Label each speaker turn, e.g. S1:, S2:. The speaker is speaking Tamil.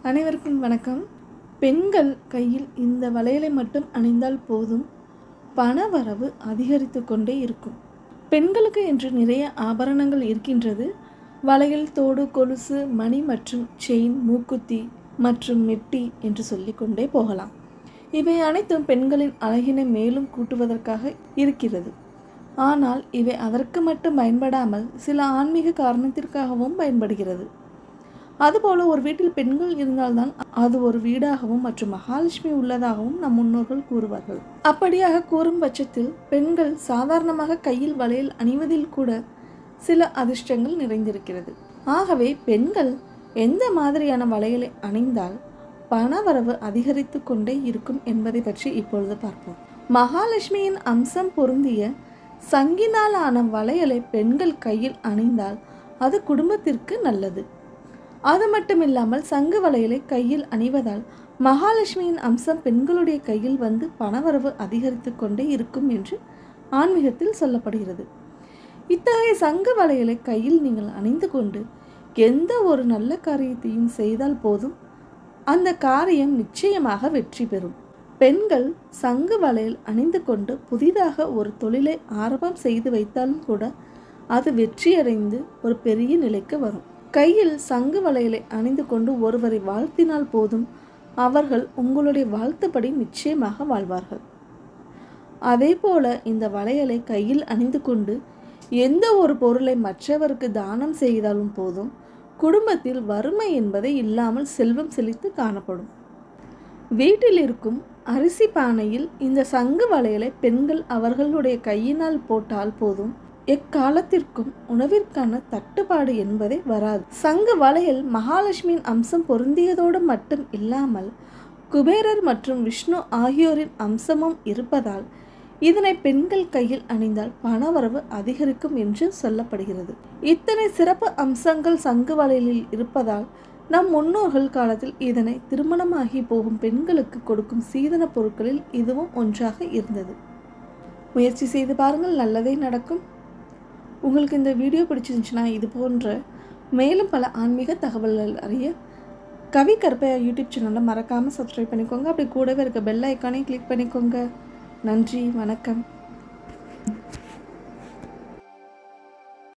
S1: அனைவருக்கும் வணக்கம். பெண்கள் கையில் இந்த வளையலை மட்டும் அணிந்தால் போதும், பண வரவு அதிகரித்து கொண்டே இருக்கும். பெண்களுக்கு என்று நிறைய ஆபரணங்கள் இருக்கின்றது. வளையல், தோடு, கொலுசு, மணி மற்றும் செயின், மூக்குத்தி மற்றும் மெட்டி என்று சொல்லிக்கொண்டே போகலாம். இவை அனைத்தும் பெண்களின் அழகினை மேலும் கூட்டுவதற்காக இருக்கிறது. ஆனால் இவை அதற்கு மட்டும் பயன்படாமல் சில ஆன்மீக காரணத்திற்காகவும் பயன்படுகிறது. அதுபோல ஒரு வீட்டில் பெண்கள் இருந்தால்தான் அது ஒரு வீடாகவும் மற்றும் மகாலட்சுமி உள்ளதாகவும் நம் முன்னோர்கள் கூறுவார்கள். அப்படியாக கூறும் பட்சத்தில் பெண்கள் சாதாரணமாக கையில் வளையல் அணிவதில் கூட சில அதிர்ஷ்டங்கள் நிறைந்திருக்கிறது. ஆகவே பெண்கள் எந்த மாதிரியான வளையலை அணிந்தால் பணவரவு அதிகரித்து கொண்டே இருக்கும் என்பதை பற்றி இப்பொழுது பார்ப்போம். மகாலட்சுமியின் அம்சம் பொருந்திய சங்கினால் ஆன வளையலை பெண்கள் கையில் அணிந்தால் அது குடும்பத்திற்கு நல்லது. அது மட்டுமில்லாமல் சங்கு வளையலை கையில் அணிவதால் மகாலட்சுமியின் அம்சம் பெண்களுடைய கையில் வந்து பணவரவு அதிகரித்து கொண்டே இருக்கும் என்று ஆன்மீகத்தில் சொல்லப்படுகிறது. இத்தகைய சங்கு வளையலை கையில் நீங்கள் அணிந்து கொண்டு எந்த ஒரு நல்ல காரியத்தையும் செய்தால் போதும், அந்த காரியம் நிச்சயமாக வெற்றி பெறும். பெண்கள் சங்கு வளையல் அணிந்து கொண்டு புதிதாக ஒரு தொழிலை ஆரம்பம் செய்து வைத்தாலும் கூட அது வெற்றியடைந்து ஒரு பெரிய நிலைக்கு வரும். கையில் சங்கு வளையலை அணிந்து கொண்டு ஒருவரை வாழ்த்தினால் போதும், அவர்கள் உங்களுடைய வாழ்த்துப்படி நிச்சயமாக வாழ்வார்கள். அதே போல இந்த வளையலை கையில் அணிந்து கொண்டு எந்த ஒரு பொருளை மற்றவருக்கு தானம் செய்தாலும் போதும், குடும்பத்தில் வறுமை என்பதை இல்லாமல் செல்வம் செழித்து காணப்படும். வீட்டில் இருக்கும் அரிசி பானையில் இந்த சங்கு வளையலை பெண்கள் அவர்களுடைய கையினால் போட்டால் போதும், எக்காலத்திற்கும் உணவிற்கான தட்டுப்பாடு என்பதே வராது. சங்கு வளையல் மகாலட்சுமியின் அம்சம் பொருந்தியதோடு மட்டும் இல்லாமல் குபேரர் மற்றும் விஷ்ணு ஆகியோரின் அம்சமும் இருப்பதால் இதனை பெண்கள் கையில் அணிந்தால் பணவரவு அதிகரிக்கும் என்று சொல்லப்படுகிறது. இத்தனை சிறப்பு அம்சங்கள் சங்கு வளையலில் இருப்பதால் நம் முன்னோர்கள் காலத்தில் இதனை திருமணமாகி போகும் பெண்களுக்கு கொடுக்கும் சீதன பொருட்களில் இதுவும் ஒன்றாக இருந்தது. முயற்சி செய்து பாருங்கள், நல்லதே நடக்கும். உங்களுக்கு இந்த வீடியோ பிடிச்சிருந்துச்சுன்னா இது போன்ற மேலும் பல ஆன்மீக தகவல்கள் அறிய கவி கற்பையா யூடியூப் சேனலை மறக்காமல் சப்ஸ்கிரைப் பண்ணிக்கோங்க. அப்படி கூடவே இருக்க பெல் ஐக்கானையும் கிளிக் பண்ணிக்கோங்க. நன்றி, வணக்கம்.